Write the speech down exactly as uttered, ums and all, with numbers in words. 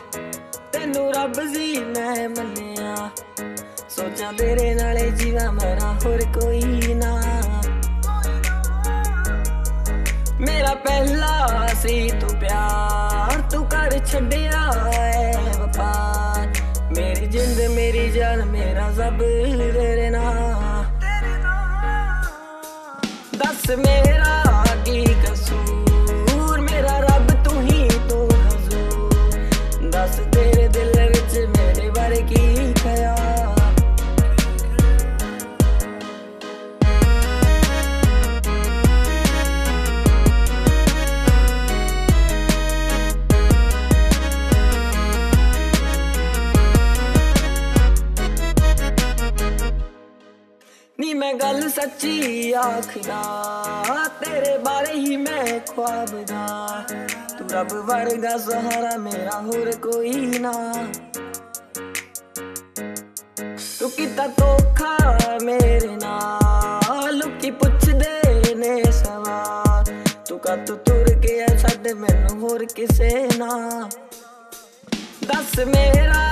तेनू रब जी मैं मन्निया, सोचा तेरे नाले जीवा मरा होर कोई ना। मेरा पहला सी तू प्यार, तू कर छड्डिया ऐ वफार। मेरी जिंद मेरी जान मेरा सब तेरे नाल। दस मेरा की कसूर, मेरा रब तू ही तू हजूर। दस तेरे दिल विच मेरे बारे की ख्याल। नी मैं गल सच्ची आखदा, तेरे बारे ही मैं ख्वाबदा। तू रब वर्गा सहारा मेरा होर कोई ना। तू किता धोखा मेरे नाल, लोकी पुछदे ने सवाल। तू कद तुर गया छड्ड मैनू होर किसे ना। दस मेरा